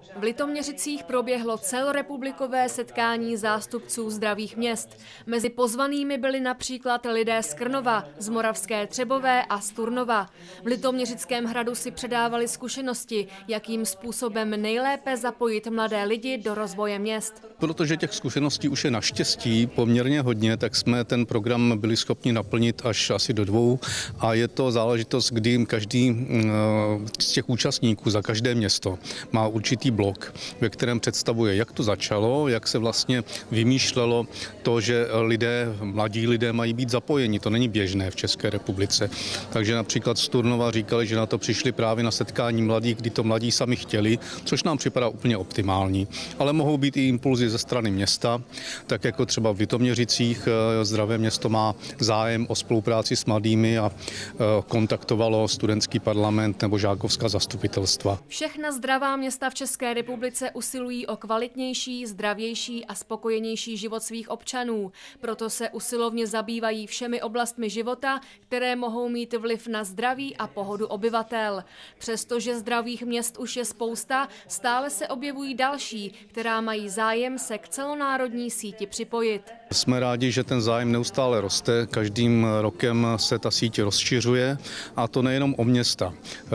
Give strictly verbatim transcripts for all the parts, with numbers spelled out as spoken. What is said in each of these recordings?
V Litoměřicích proběhlo celorepublikové setkání zástupců zdravých měst. Mezi pozvanými byli například lidé z Krnova, z Moravské Třebové a z Turnova. V Litoměřickém hradu si předávali zkušenosti, jakým způsobem nejlépe zapojit mladé lidi do rozvoje měst. Protože těch zkušeností už je naštěstí poměrně hodně, tak jsme ten program byli schopni naplnit až asi do dvou a je to záležitost, kdy každý z těch účastníků za každé město má určitý blok, ve kterém představuje, jak to začalo, jak se vlastně vymýšlelo to, že lidé, mladí lidé mají být zapojeni. To není běžné v České republice. Takže například z Turnova říkali, že na to přišli právě na setkání mladých, kdy to mladí sami chtěli, což nám připadá úplně optimální. Ale mohou být i impulzy ze strany města, tak jako třeba v Litoměřicích Zdravé město má zájem o spolupráci s mladými a kontaktovalo studentský parlament nebo žákovská zastupitelstva. Všechna zdravá města v České republice usilují o kvalitnější, zdravější a spokojenější život svých občanů. Proto se usilovně zabývají všemi oblastmi života, které mohou mít vliv na zdraví a pohodu obyvatel. Přestože zdravých měst už je spousta, stále se objevují další, která mají zájem se k celonárodní síti připojit. Jsme rádi, že ten zájem neustále roste, každým rokem se ta síť rozšiřuje a to nejenom o města.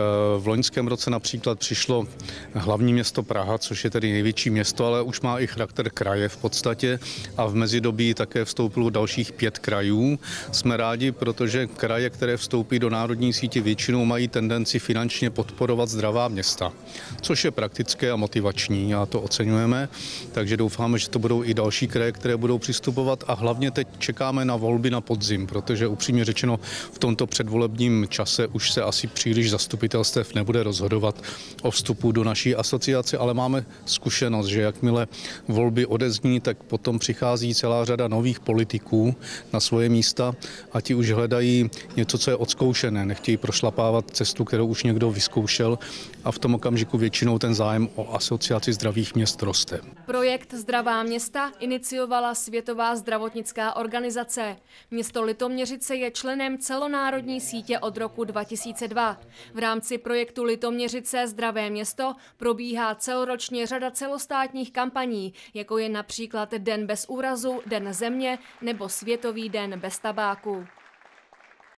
V loňském roce například přišlo hlavní město Praha, což je tedy největší město, ale už má i charakter kraje v podstatě a v mezidobí také vstoupilo dalších pět krajů. Jsme rádi, protože kraje, které vstoupí do národní sítě, většinou mají tendenci finančně podporovat zdravá města, což je praktické a motivační a to oceňujeme, takže doufáme, že to budou i další kraje, které budou přistupovat. A hlavně teď čekáme na volby na podzim, protože upřímně řečeno v tomto předvolebním čase už se asi příliš zastupitelstev nebude rozhodovat o vstupu do naší asociace, ale máme zkušenost, že jakmile volby odezní, tak potom přichází celá řada nových politiků na svoje místa a ti už hledají něco, co je odzkoušené, nechtějí prošlapávat cestu, kterou už někdo vyzkoušel a v tom okamžiku většinou ten zájem o asociaci zdravých měst roste. Projekt Zdravá města iniciovala Světová zdravotnická organizace. Město Litoměřice je členem celonárodní sítě od roku dva tisíce dva. V rámci projektu Litoměřice Zdravé město probíhá celoročně řada celostátních kampaní, jako je například Den bez úrazu, Den země nebo Světový den bez tabáku.